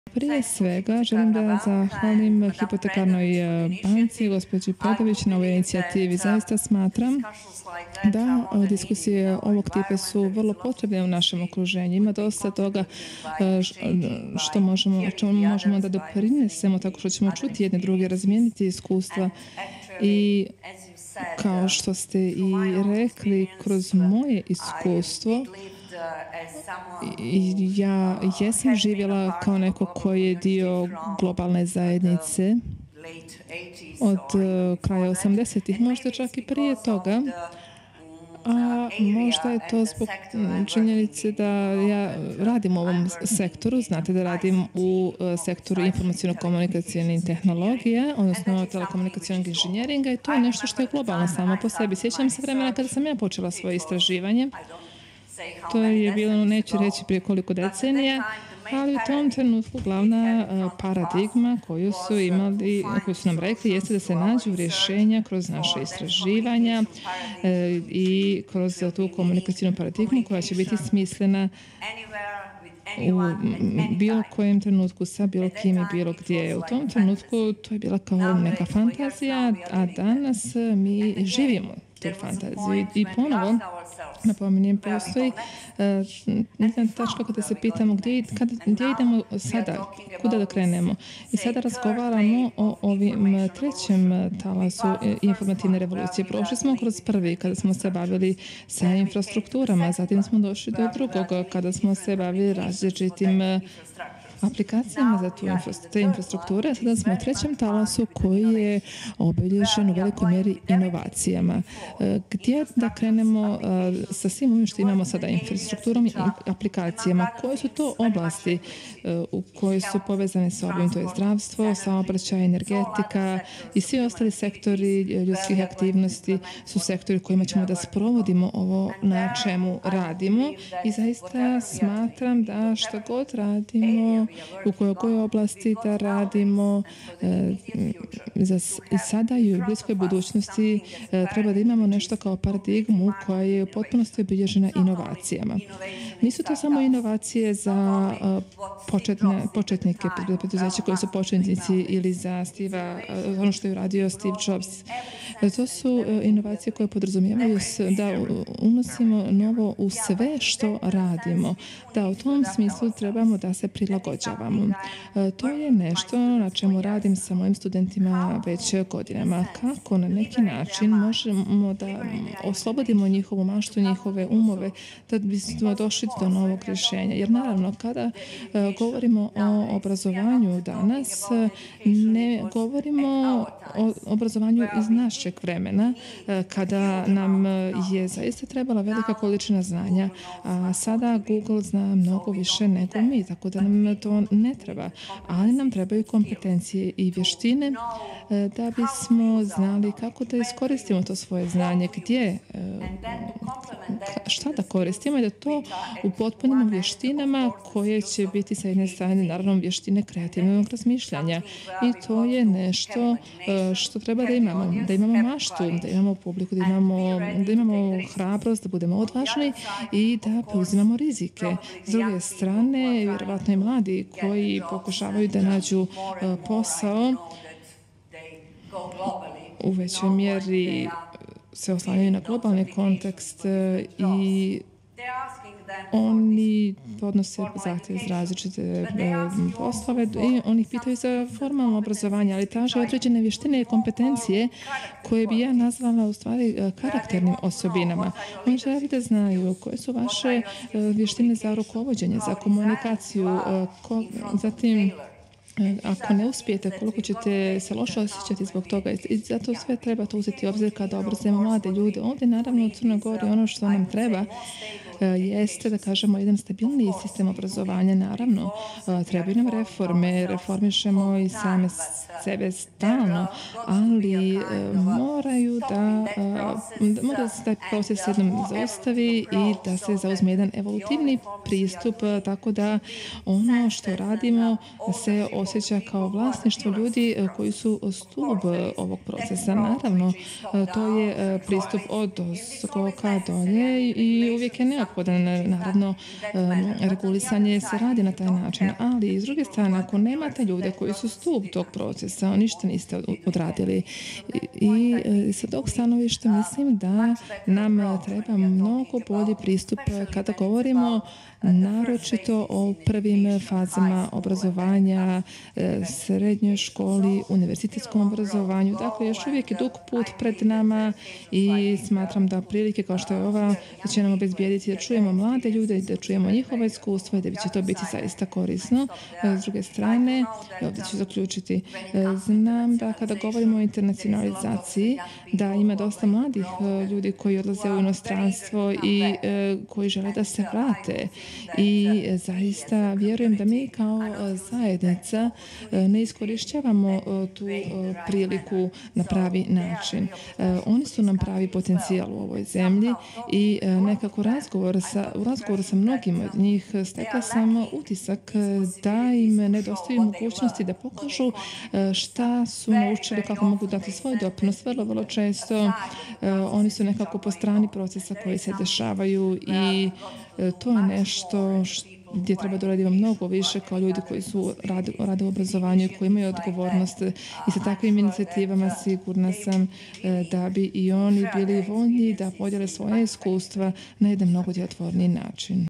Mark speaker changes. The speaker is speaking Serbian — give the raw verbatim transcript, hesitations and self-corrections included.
Speaker 1: Prije svega želim da zahvalim hipotekarnoj banci, gospođi Pedović, na ovoj inicijativi. Zaista smatram da diskusije ovog tipa su vrlo potrebne u našem okruženju. Ima dosta toga što možemo, o čemu možemo da doprinesemo, tako što ćemo čuti jedne druge, razmijeniti iskustva i kao što ste i rekli, kroz moje iskustvo, ja jesam živjela kao neko koji je dio globalne zajednice od kraja osamdesetih, možda čak i prije toga, a možda je to zbog činjenice da ja radim u ovom sektoru. Znate da radim u sektoru informacijno-komunikacijnih tehnologija, odnosno telekomunikacijnog inženjeringa, i to je nešto što je globalno samo po sebi. Sjećam se vremena kada sam ja počela svoje istraživanje. To je bilo, neću reći prije koliko decenija, ali u tom trenutku glavna paradigma koju su imali, koju su nam rekli, jeste da se nađu rješenja kroz naše istraživanja i kroz tu komunikacijnu paradigmu koja će biti smislena u bilo kojem trenutku, sa bilo kim i bilo gdje. U tom trenutku to je bila kao neka fantazija, a danas mi živimo tu fantaziju. I ponovo, napominjem, postoji jedna tačka kada se pitamo gdje, kada, gdje idemo sada, kuda da krenemo. I sada razgovaramo o ovim trećem talasu informativne revolucije. Prošli smo kroz prvi kada smo se bavili sa infrastrukturama, zatim smo došli do drugog kada smo se bavili različitim aplikacijama za tu infrastrukture, te infrastrukture. Sada smo u trećem talasu koji je obilježen u velikoj mjeri inovacijama. Gdje da krenemo sa svim ovim što imamo sada, infrastrukturom i aplikacijama? Koje su to oblasti u koje su povezane sa ovim? To je zdravstvo, saobraćaj, energetika i svi ostali sektori ljudskih aktivnosti su sektori kojima ćemo da sprovodimo ovo na čemu radimo. I zaista smatram da što god radimo, u kojoj kojoj oblasti da radimo e, za, i sada i u bliskoj budućnosti e, treba da imamo nešto kao paradigmu koja je u potpunosti obilježena inovacijama. Nisu to samo inovacije za e, početne, početnike preduzeća koji su početnici ili za Steve, ono što je uradio Steve Jobs. E, to su e, inovacije koje podrazumijevaju da unosimo novo u sve što radimo. Da u tom smislu trebamo da se prilagođavamo. To je nešto na čemu radim sa mojim studentima već godinama. Kako na neki način možemo da oslobodimo njihovu maštu, njihove umove, da bismo došli do novog rješenja. Jer naravno, kada govorimo o obrazovanju danas, ne govorimo o obrazovanju iz našeg vremena, kada nam je zaista trebala velika količina znanja, a sada Google zna mnogo više nego mi, tako da nam to ne treba, ali nam trebaju kompetencije i vještine da bismo znali kako da iskoristimo to svoje znanje, gdje, šta da koristimo i da to upotpunimo vještinama koje će biti sa jedne strane naravno vještine kreativnog razmišljanja. I to je nešto što treba da imamo, da imamo maštu, da imamo publiku, da imamo, da imamo hrabrost, da budemo odvažni i da preuzimamo rizike. S druge strane, vjerovatno i mladi koji pokušavaju da nađu posao u većoj mjeri se oslanjaju na globalni kontekst i oni podnose zahtjev za različite poslove i oni pitaju za formalno obrazovanje, ali traže određene vještine i kompetencije koje bi ja nazvala u stvari karakternim osobinama. Oni žele da znaju koje su vaše vještine za rukovođenje, za komunikaciju, zatim ako ne uspijete, koliko ćete se loše osjećati zbog toga. I zato sve treba to uzeti u obzir kada obrazujemo mlade ljude. Ovdje naravno u Crnoj Gori ono što nam treba jeste, da kažemo, jedan stabilniji sistem obrazovanja. Naravno, trebaju nam reforme, reformišemo i same sebe stalno, ali moraju da, mora da se taj proces jednom zaustavi i da se zauzme jedan evolutivni pristup, tako da ono što radimo se osjeća kao vlasništvo ljudi koji su stup ovog procesa. Naravno, to je pristup od skoka dolje i uvijek je neophodno neophodan. Naravno, regulisanje se radi na taj način, ali s druge strane, ako nemate ljude koji su stup tog procesa, ništa niste odradili. I, i sa tog stanovišta mislim da nam treba mnogo bolji pristup kada govorimo naročito o prvim fazama obrazovanja, srednjoj školi, univerzitetskom obrazovanju. Dakle, još uvijek je dug put pred nama i smatram da prilike kao što je ova će nam obezbijediti da čujemo mlade ljude i da čujemo njihova iskustva i da će to biti zaista korisno. S druge strane, ovdje ću zaključiti, znam da kada govorimo o internacionalizaciji, da ima dosta mladih ljudi koji odlaze u inostranstvo i koji žele da se vrate. I zaista vjerujem da mi kao zajednica ne iskorištavamo tu priliku na pravi način. Oni su nam pravi potencijal u ovoj zemlji i nekako razgovor sa, u razgovoru sa mnogim od njih stekla sam utisak da im nedostaju mogućnosti da pokažu šta su naučili, kako mogu dati svoj doprinos. Vrlo, vrlo često oni su nekako po strani procesa koji se dešavaju i to je nešto što gdje treba da radimo mnogo više kao ljudi koji su rade, rade u obrazovanju i koji imaju odgovornost i sa takvim inicijativama sigurna sam da bi i oni bili voljni da podijele svoje iskustva na jedan mnogo djelotvorniji način.